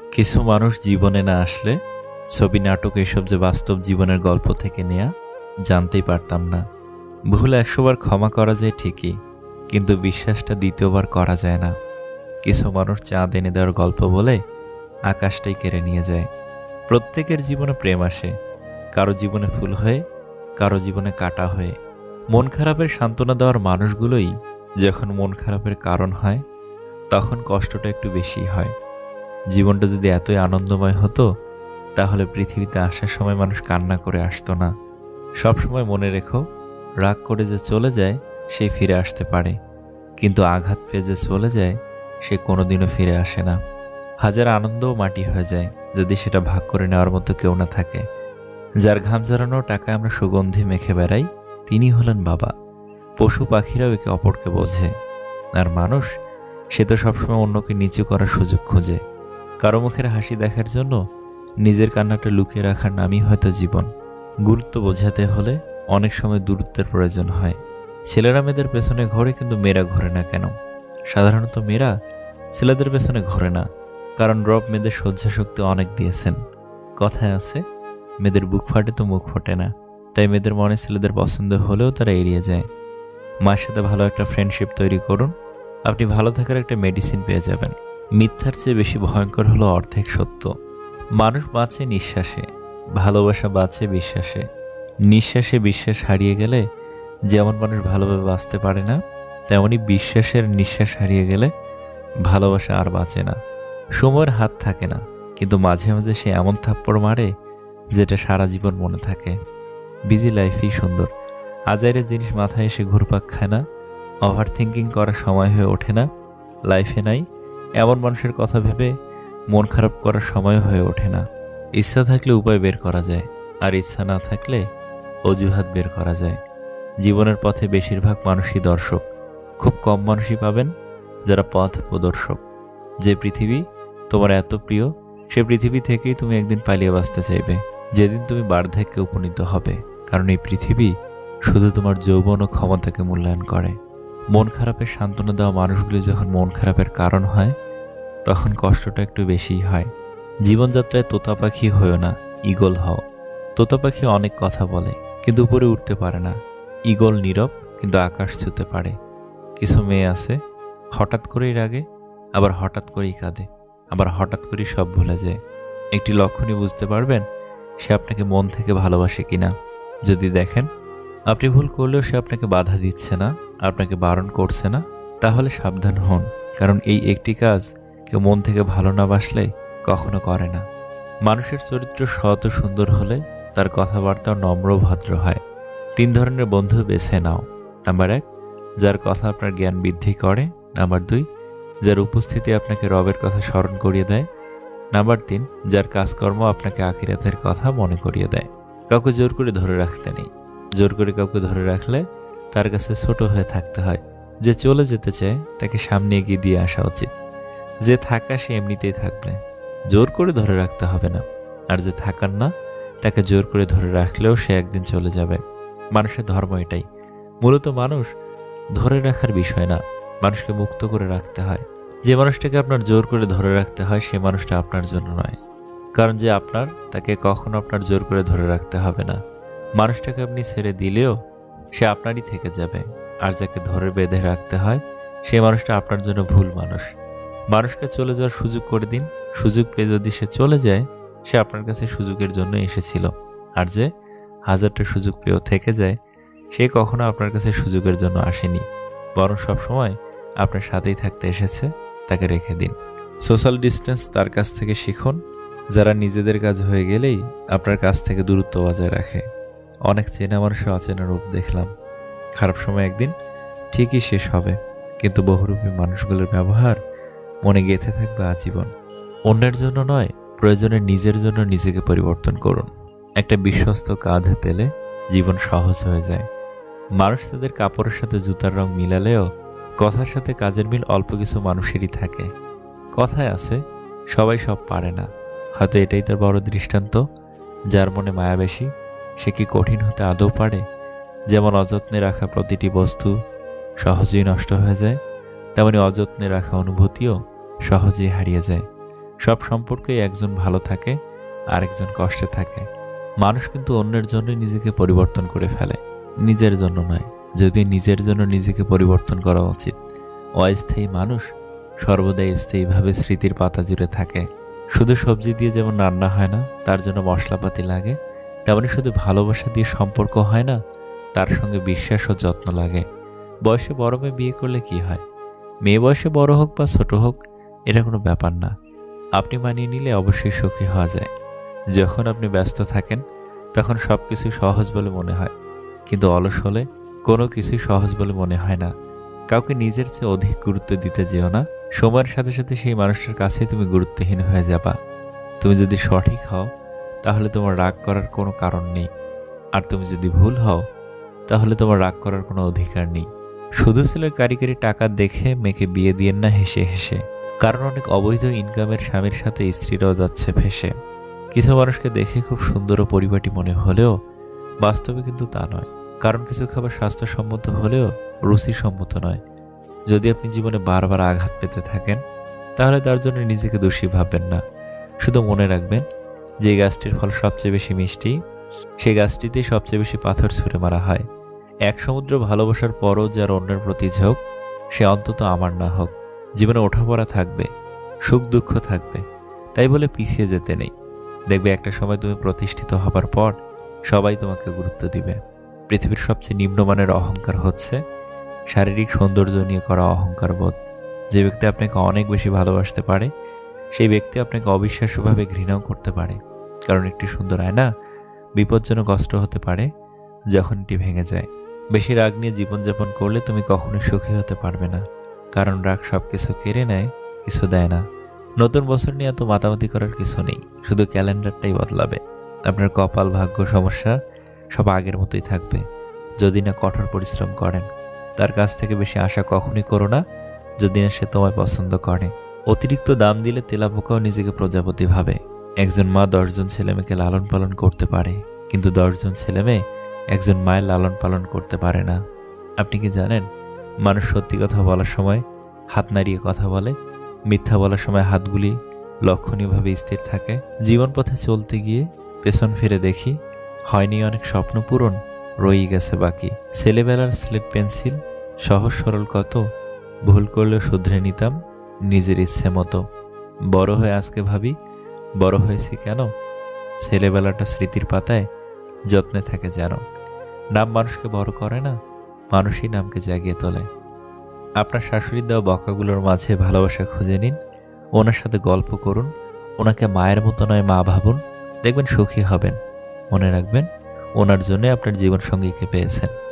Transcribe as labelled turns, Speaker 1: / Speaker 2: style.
Speaker 1: কিছু মানুষ জীবনে না আসলে ছবি নাটক এসব যে বাস্তব জীবনের গল্প থেকে নেয়া জানতেই পারতাম না। ভুল ১০০ বার ক্ষমা করা যায় ঠিকই, কিন্তু বিশ্বাসটা দ্বিতীয়বার করা যায় না। কিছু মানুষ চাঁদ এনে দেওয়ার গল্প বলে আকাশটাই কেড়ে নিয়ে যায়। প্রত্যেকের জীবনে প্রেম আসে, কারো জীবনে ফুল হয়ে, কারো জীবনে কাটা হয়ে। মন খারাপের সান্ত্বনা দেওয়ার মানুষগুলোই যখন মন খারাপের কারণ হয়, তখন কষ্টটা একটু বেশি হয়। জীবনটা যদি এতই আনন্দময় হতো, তাহলে পৃথিবীতে আসার সময় মানুষ কান্না করে আসতো না। সব সময় মনে রেখো, রাগ করে যে চলে যায় সে ফিরে আসতে পারে, কিন্তু আঘাত পেয়ে যে চলে যায় সে কোনোদিনও ফিরে আসে না। হাজার আনন্দও মাটি হয়ে যায় যদি সেটা ভাগ করে নেওয়ার মতো কেউ না থাকে। যার ঘাম ঝরানো টাকায় আমরা সুগন্ধি মেখে বেড়াই, তিনি হলেন বাবা। পশু পাখিরাও একে অপরকে বোঝে। আর মানুষ, সে তো সবসময় অন্যকে নিচু করার সুযোগ খোঁজে। কারো মুখের হাসি দেখার জন্য নিজের কান্নাটা লুকিয়ে রাখার নামই হয়তো জীবন। গুরুত্ব বোঝাতে হলে অনেক সময় দূরত্বের প্রয়োজন হয়। ছেলেরা মেয়েদের পেছনে ঘোরে, কিন্তু মেয়েরা ঘোরে না কেন? সাধারণত মেয়েরা ছেলেদের পেছনে ঘোরে না, কারণ রব মেয়েদের সহ্য শক্তি অনেক দিয়েছেন। কথায় আছে, মেয়েদের বুক ফাটে তো মুখ ফোটে না। তাই মেয়েদের মনে ছেলেদের পছন্দ হলেও তারা এড়িয়ে যায়। মায়ের সাথে ভালো একটা ফ্রেন্ডশিপ তৈরি করুন, আপনি ভালো থাকার একটা মেডিসিন পেয়ে যাবেন। মিথ্যার চেয়ে বেশি ভয়ঙ্কর হলো অর্ধেক সত্য। মানুষ বাঁচে নিঃশ্বাসে, ভালোবাসা বাঁচে বিশ্বাসে। নিঃশ্বাসে বিশ্বাস হারিয়ে গেলে যেমন মানুষ ভালোভাবে বাঁচতে পারে না, তেমনি বিশ্বাসের নিঃশ্বাস হারিয়ে গেলে ভালোবাসা আর বাঁচে না। সময়ের হাত থাকে না, কিন্তু মাঝে মাঝে সে এমন থাপ্পড় মারে যেটা সারা জীবন মনে থাকে। বিজি লাইফই সুন্দর। আজাইরে জিনিস মাথায় এসে ঘুরপাক খায় না, ওভার থিঙ্কিং করার সময় হয়ে ওঠে না। লাইফে নাই এমন মানুষের কথা ভেবে মন খারাপ করার সময় হয়ে ওঠে না। ইচ্ছা থাকলে উপায় বের করা যায়, আর ইচ্ছা না থাকলে অজুহাত বের করা যায়। জীবনের পথে বেশিরভাগ মানুষই দর্শক, খুব কম মানুষই পাবেন যারা পথ প্রদর্শক। যে পৃথিবী তোমার এত প্রিয়, সে পৃথিবী থেকেই তুমি একদিন পালিয়ে বাঁচতে চাইবে যেদিন তুমি বার্ধক্যে উপনীত হবে, কারণ এই পৃথিবী শুধু তোমার যৌবন ও ক্ষমতাকে মূল্যায়ন করে। মন খারাপের সান্ত্বনা দেওয়া মানুষগুলি যখন মন খারাপের কারণ হয়, তখন কষ্টটা একটু বেশিই হয়। জীবনযাত্রায় তোতা পাখি হয়েও না, ঈগল হও। তোতা পাখি অনেক কথা বলে, কিন্তু উপরে উঠতে পারে না। ঈগল নীরব, কিন্তু আকাশ ছুঁতে পারে। কিছু মেয়ে আছে, হঠাৎ করেই রাগে, আবার হঠাৎ করেই কাঁদে, আবার হঠাৎ করেই সব ভুলে যায়। একটি লক্ষণই বুঝতে পারবেন সে আপনাকে মন থেকে ভালোবাসে কিনা। যদি দেখেন আপনি ভুল করলেও সে আপনাকে বাধা দিচ্ছে না, আপনাকে বারণ করছে না, তাহলে সাবধান হন, কারণ এই একটি কাজ কেউ মন থেকে ভালো না বাসলে কখনো করে না। মানুষের চরিত্র সৎ ও সুন্দর হলে তার কথাবার্তা নম্র ভদ্র হয়। 3 ধরনের বন্ধু বেছে নাও। নাম্বার 1, যার কথা আপনার জ্ঞান বৃদ্ধি করে। নাম্বার 2, যার উপস্থিতি আপনাকে রবের কথা স্মরণ করিয়ে দেয়। নাম্বার 3, যার কাজকর্ম আপনাকে আখিরাতের কথা মনে করিয়ে দেয়। কাউকে জোর করে ধরে রাখতে নেই। জোর করে কাউকে ধরে রাখলে তার কাছে ছোট হয়ে থাকতে হয়। যে চলে যেতে চায় তাকে সামনে এগিয়ে দিয়ে আসা উচিত। যে থাকা সে এমনিতেই থাকবে, জোর করে ধরে রাখতে হবে না। আর যে থাকার না, তাকে জোর করে ধরে রাখলেও সে একদিন চলে যাবে। মানুষের ধর্ম এটাই। মূলত মানুষ ধরে রাখার বিষয় না, মানুষকে মুক্ত করে রাখতে হয়। যে মানুষটাকে আপনার জোর করে ধরে রাখতে হয়, সে মানুষটা আপনার জন্য নয়। কারণ যে আপনার, তাকে কখনো আপনার জোর করে ধরে রাখতে হবে না। মানুষটাকে আপনি ছেড়ে দিলেও সে আপনারই থেকে যাবে। আর যাকে ধরে বেঁধে রাখতে হয়, সে মানুষটা আপনার জন্য ভুল মানুষ। মানুষকে চলে যাওয়ার সুযোগ করে দিন। সুযোগ পেয়ে যদি সে চলে যায়, সে আপনার কাছে সুযোগের জন্য এসেছিল। আর যে 1000টা সুযোগ পেয়েও থেকে যায়, সে কখনো আপনার কাছে সুযোগের জন্য আসেনি, বরং সবসময় আপনার সাথেই থাকতে এসেছে। তাকে রেখে দিন। সোশ্যাল ডিস্টেন্স তার কাছ থেকে শিখুন যারা নিজেদের কাজ হয়ে গেলেই আপনার কাছ থেকে দূরত্ব বজায় রাখে। অনেক চেনা মানুষের অচেনা রূপ দেখলাম। খারাপ সময় একদিন ঠিকই শেষ হবে, কিন্তু বহুরূপী মানুষগুলোর ব্যবহার মনে গেঁথে থাকবে আজীবন। অন্যের জন্য নয়, প্রয়োজনে নিজের জন্য নিজেকে পরিবর্তন করুন। একটা বিশ্বস্ত কাঁধে পেলে জীবন সহজ হয়ে যায়। মানুষ তাদের কাপড়ের সাথে জুতার রং মিলালেও কথার সাথে কাজের মিল অল্প কিছু মানুষেরই থাকে। কথায় আছে, সবাই সব পারে না। হয়তো এটাই তার বড় দৃষ্টান্ত। যার মনে মায়া বেশি, সে কি কঠিন হতে আদৌ পারে? যেমন অযত্নে রাখা প্রতিটি বস্তু সহজেই নষ্ট হয়ে যায়, তেমনি অযত্নে রাখা অনুভূতিও সহজেই হারিয়ে যায়। সব সম্পর্কেই একজন ভালো থাকে, আরেকজন কষ্টে থাকে। মানুষ কিন্তু অন্যের জন্যই নিজেকে পরিবর্তন করে ফেলে, নিজের জন্য নয়। যদি নিজের জন্য নিজেকে পরিবর্তন করা উচিত। অস্থায়ী মানুষ সর্বদাই স্থায়ীভাবে স্মৃতির পাতা জুড়ে থাকে। শুধু সবজি দিয়ে যেমন রান্না হয় না, তার জন্য মশলাপাতি লাগে, তেমনি শুধু ভালোবাসা দিয়ে সম্পর্ক হয় না, তার সঙ্গে বিশ্বাস ও যত্ন লাগে। বয়সে বড় মেয়ে বিয়ে করলে কি হয়? মেয়ে বয়সে বড় হোক বা ছোট হোক, এটা কোনো ব্যাপার না। আপনি মানিয়ে নিলে অবশ্যই সুখী হওয়া যায়। যখন আপনি ব্যস্ত থাকেন তখন সব কিছুই সহজ বলে মনে হয়, কিন্তু অলস হলে কোনো কিছুই সহজ বলে মনে হয় না। কাউকে নিজের চেয়ে অধিক গুরুত্ব দিতে যেও না। সময়ের সাথে সাথে সেই মানুষটার কাছেই তুমি গুরুত্বহীন হয়ে যাবা। তুমি যদি সঠিক হও তাহলে তোমার রাগ করার কোনো কারণ নেই, আর তুমি যদি ভুল হও তাহলে তোমার রাগ করার কোনো অধিকার নেই। শুধু ছেলের কারিগরি টাকা দেখে মেয়েকে বিয়ে দিয়েন না হেসে হেসে, কারণ অনেক অবৈধ ইনকামের স্বামীর সাথে স্ত্রীরাও যাচ্ছে ফেসে। কিছু মানুষকে দেখে খুব সুন্দর ও পরিপাটি মনে হলেও বাস্তবে কিন্তু তা নয়, কারণ কিছু খাবার স্বাস্থ্যসম্মত হলেও রুচিসম্মত নয়। যদি আপনি জীবনে বারবার আঘাত পেতে থাকেন তাহলে তার জন্য নিজেকে দোষী ভাববেন না। শুধু মনে রাখবেন, যে গাছটির ফল সবচেয়ে বেশি মিষ্টি, সেই গাছটিতেই সবচেয়ে বেশি পাথর ছুঁড়ে মারা হয়। এক সমুদ্র ভালোবাসার পরও যার অন্যের প্রতি ঝোঁক, সে অন্তত আমার না হোক। জীবনে ওঠাপড়া থাকবে, সুখ দুঃখ থাকবে, তাই বলে পিছিয়ে যেতে নেই। দেখবে একটা সময় তুমি প্রতিষ্ঠিত হবার পর সবাই তোমাকে গুরুত্ব দিবে। পৃথিবীর সবচেয়ে নিম্নমানের অহংকার হচ্ছে শারীরিক সৌন্দর্য নিয়ে করা অহংকার বোধ। যে ব্যক্তি আপনাকে অনেক বেশি ভালোবাসতে পারে, সেই ব্যক্তি আপনাকে অবিশ্বাস্যভাবে ঘৃণাও করতে পারে। কারণ একটি সুন্দর আয়না বিপজ্জনক অস্ত্র হতে পারে যখন এটি ভেঙে যায়। বেশি রাগ নিয়ে জীবনযাপন করলে তুমি কখনোই সুখী হতে পারবে না, কারণ রাগ সব কিছু কেড়ে নেয়, কিছু দেয় না। নতুন বছর নিয়ে এত মাতামাতি করার কিছু নেই, শুধু ক্যালেন্ডারটাই বদলাবে। আপনার কপাল, ভাগ্য, সমস্যা সব আগের মতোই থাকবে যদি না কঠোর পরিশ্রম করেন। তার কাছ থেকে বেশি আশা কখনই করো না যদি না সে তোমায় পছন্দ করে। অতিরিক্ত দাম দিলে তেলাপোকাও নিজেকে প্রজাপতি ভাবে। একজন মা 10 জন ছেলেমেয়েকে লালন পালন করতে পারে, কিন্তু 10 জন ছেলেমেয়ে একজন মায়ের লালন পালন করতে পারে না। আপনি কি জানেন, মানুষ সত্যি কথা বলার সময় হাত নাড়িয়ে কথা বলে, মিথ্যা বলার সময় হাতগুলি লক্ষণীয়ভাবে স্থির থাকে। জীবন পথে চলতে গিয়ে পেছন ফিরে দেখি, হয়নি অনেক স্বপ্ন পূরণ, রয়ে গেছে বাকি। ছেলেবেলার স্লেট পেন্সিল সহজ সরল কত, ভুল করলেও শুধরে নিতাম নিজের ইচ্ছে মতো। বড় হয়ে আজকে ভাবি, বড় হয়েছি কেন? ছেলেবেলাটা স্মৃতির পাতায় যত্নে থাকে যেন। নাম মানুষকে বড় করে না, মানুষই নামকে জাগিয়ে তোলে। আপনার শাশুড়ির দেওয়া বকাগুলোর মাঝে ভালোবাসা খুঁজে নিন, ওনার সাথে গল্প করুন, ওনাকে মায়ের মতো নয় মা ভাবুন, দেখবেন সুখী হবেন। মনে রাখবেন, ওনার জন্য আপনার জীবনসঙ্গীকে পেয়েছেন।